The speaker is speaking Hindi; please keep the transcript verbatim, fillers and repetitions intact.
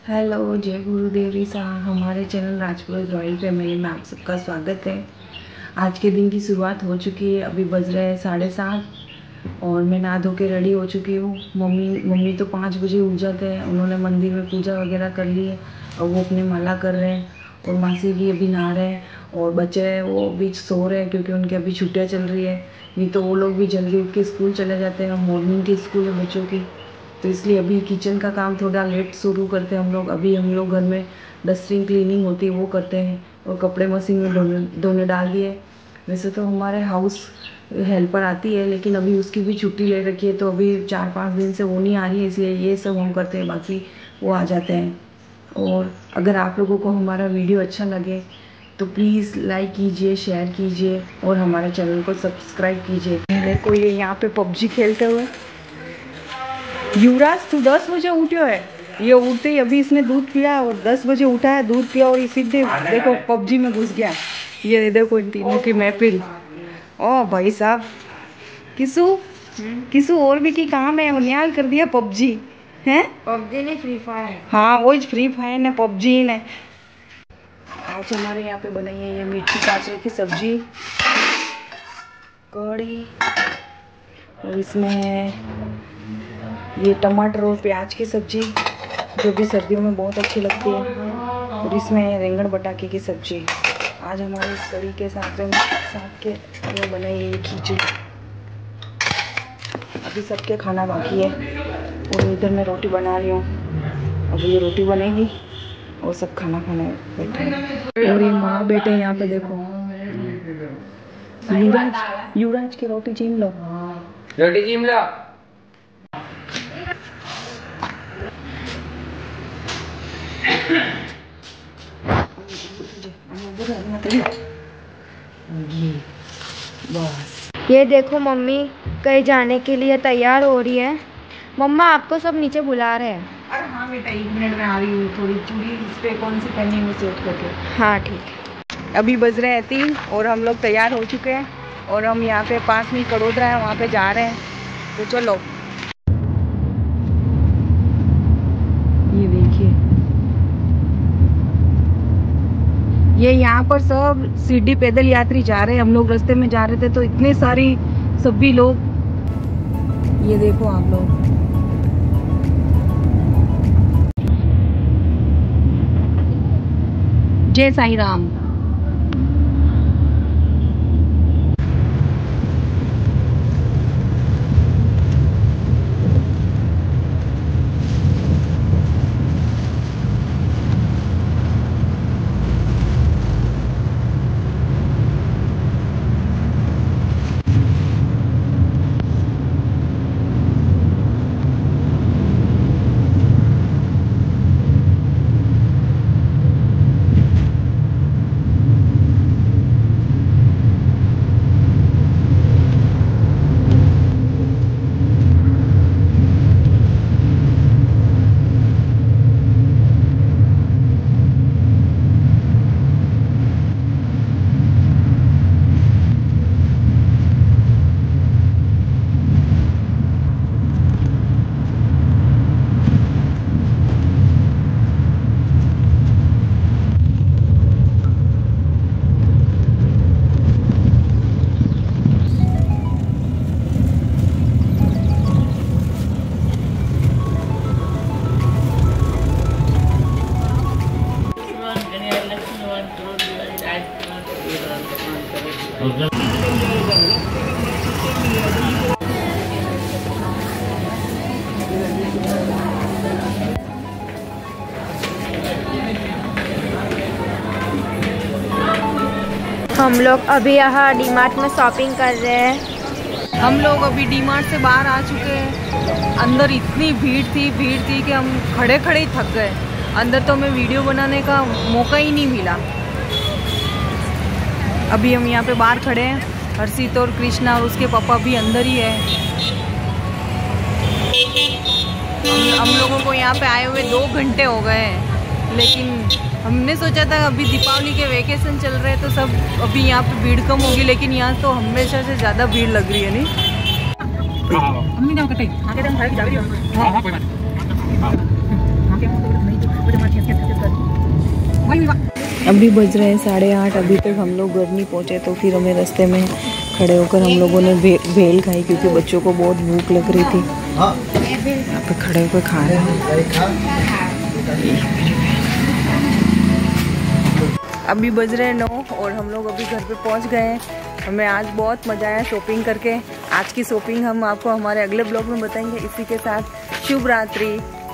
हेलो, जय गुरुदेव साहब। हमारे चैनल राजपूत रॉयल फैमिली में आप सबका स्वागत है। आज के दिन की शुरुआत हो चुकी है। अभी बज रहे हैं साढ़े सात और मैं नहा धो के रेडी हो चुकी हूँ। मम्मी मम्मी तो पाँच बजे उठ जाते हैं। उन्होंने मंदिर में पूजा वगैरह कर ली है और वो अपने माला कर रहे हैं। और मासी भी अभी नहा रहे हैं और बच्चे हैं वो भी सो रहे हैं क्योंकि उनकी अभी छुट्टियाँ चल रही है। नहीं तो वो लोग भी जल्दी उठ के स्कूल चले जाते हैं। मॉर्निंग की स्कूल है बच्चों की, तो इसलिए अभी किचन का काम थोड़ा लेट शुरू करते हैं हम लोग। अभी हम लोग घर में डस्टिंग क्लीनिंग होती है वो करते हैं और कपड़े मशीन में धोने धोने डाल दिए। वैसे तो हमारे हाउस हेल्पर आती है लेकिन अभी उसकी भी छुट्टी ले रखी है, तो अभी चार पाँच दिन से वो नहीं आ रही है, इसलिए ये सब हम करते हैं, बाकी वो आ जाते हैं। और अगर आप लोगों को हमारा वीडियो अच्छा लगे तो प्लीज़ लाइक कीजिए, शेयर कीजिए और हमारे चैनल को सब्सक्राइब कीजिए। देखो ये यहाँ पे पबजी खेलते हुए युवराज, तू दस बजे उठ्यो है। ये उठते ही अभी इसने दूध पिया और दस बजे उठा है, दूध पिया और ये सीधे देखो पबजी में घुस गया। ये देखो इन तीनों की महफिल। ओ भाई साहब, किसु किसु और भी की काम है, उन्याल कर दिया पबजी है। पबजी ने फ्री फायर, हाँ वो फ्री फायर ने पबजी ने। आज हमारे यहाँ पे बनाई है ये मिर्ची काचरे की सब्जी, कढ़ी, और इसमें है ये टमाटर और प्याज की सब्जी जो भी सर्दियों में बहुत अच्छी लगती है। और इसमें है रेंगण बटाके की सब्जी। आज हमारे इस कढ़ी के साथ में साथ के ये बनाई है खिचड़ी। अभी सबके खाना बाकी है और इधर मैं रोटी बना रही हूँ। अभी ये रोटी बनेगी और सब खाना खाने बैठे। और ये माँ बेटे यहाँ पे देखो, युवराज युवराज की रोटी चीम लो, रोटी चीम लो। बस ये देखो मम्मी कहीं जाने के लिए तैयार हो रही है। मम्मा आपको सब नीचे बुला रहे हैं। अरे हाँ बेटा, एक मिनट में आ रही हूँ। थोड़ी चूड़ी इस पे कौन सी पहनी है वो सेट करके। हाँ ठीक है। अभी बज रहे हैं तीन और हम लोग तैयार हो चुके हैं और हम यहाँ पे पास में कड़ोदरा है वहाँ पे जा रहे हैं, तो चलो। ये देखिए, ये यहाँ पर सब सीढ़ी पैदल यात्री जा रहे हैं। हम लोग रास्ते में जा रहे थे तो इतने सारी सभी लोग, ये देखो आप लोग। जय साईं राम। हम लोग अभी यहाँ डी मार्ट में शॉपिंग कर रहे हैं। हम लोग अभी डी मार्ट से बाहर आ चुके हैं। अंदर इतनी भीड़ थी भीड़ थी कि हम खड़े खड़े ही थक गए। अंदर तो हमें वीडियो बनाने का मौका ही नहीं मिला। अभी हम यहाँ पे बाहर खड़े हैं। हर्षित और कृष्णा और उसके पापा भी अंदर ही है। हम, हम लोगों को यहाँ पे आए हुए दो घंटे हो गए हैं, लेकिन हमने सोचा था अभी दीपावली के वेकेशन चल रहे हैं तो सब अभी यहाँ पे भीड़ कम होगी, लेकिन यहाँ तो हमेशा से ज़्यादा भीड़ लग रही है। नहीं अम्मी जाओ कटे आगे हम घर की जा रही हो। हां हां कोई बात नहीं। अभी बज रहे हैं साढ़े आठ, अभी तक हम लोग घर नहीं पहुँचे। तो फिर हमें रास्ते में खड़े होकर हम लोगों ने भे, भेल खाई क्योंकि बच्चों को बहुत भूख लग रही थी। यहाँ पे खड़े होकर खा रहे हैं। अभी बज रहे हैं नौ और हम लोग अभी घर पे पहुँच गए हैं। हमें आज बहुत मज़ा आया शॉपिंग करके। आज की शॉपिंग हम आपको हमारे अगले ब्लॉग में बताएंगे। इसी के साथ शुभ रात्रि।